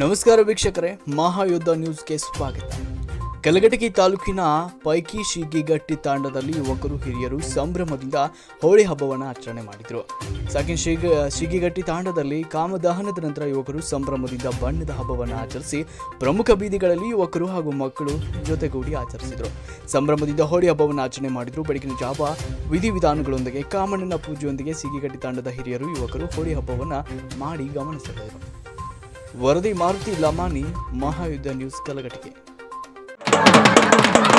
ನಮಸ್ಕಾರ ವೀಕ್ಷಕರೇ, ಮಹಾಯುದ್ಧ ನ್ಯೂಸ್ಗೆ ಸ್ವಾಗತ. ಕಲಘಟಗಿ ತಾಲೂಕಿನ ಪೈಕಿ ಶಿಗಿಗಟ್ಟಿ ತಾಂಡದಲ್ಲಿ ಯುವಕರು ಹಿರಿಯರು ಸಂಭ್ರಮದಿಂದ ಹೋಳಿ ಹಬ್ಬವನ್ನು ಆಚರಣೆ ಮಾಡಿದರು. ಶಿಗಿಗಟ್ಟಿ ತಾಂಡದಲ್ಲಿ ಕಾಮದಹನದ ನಂತರ ಯುವಕರು ಸಂಭ್ರಮದಿಂದ ಬಣ್ಣದ ಹಬ್ಬವನ್ನು ಆಚರಿಸಿ ಪ್ರಮುಖ ಬೀದಿಗಳಲ್ಲಿ ಯುವಕರು ಹಾಗೂ ಮಕ್ಕಳು ಜೊತೆಗೂಡಿ ಆಚರಿಸಿದರು. ಸಂಭ್ರಮದಿಂದ ಹೋಳಿ ಹಬ್ಬವನ್ನು ಆಚರಣೆ ಮಾಡಿದರು. ಬೆಳಗಿನ ಜಾವ ವಿಧಿವಿಧಾನಗಳೊಂದಿಗೆ ಕಾಮಣ್ಣನ ಪೂಜೆಯೊಂದಿಗೆ ಶಿಗಿಗಟ್ಟಿ ತಾಂಡದ ಹಿರಿಯರು ಯುವಕರು ಹೋಳಿ ಹಬ್ಬವನ್ನು ಮಾಡಿ ಗಮನಿಸಿದರು. ವರದಿ ಮಾರುತಿ ಲಮಾನಿ, ಮಹಾಯುದ್ಧ ನ್ಯೂಸ್, ಕಲಘಟಗಿ.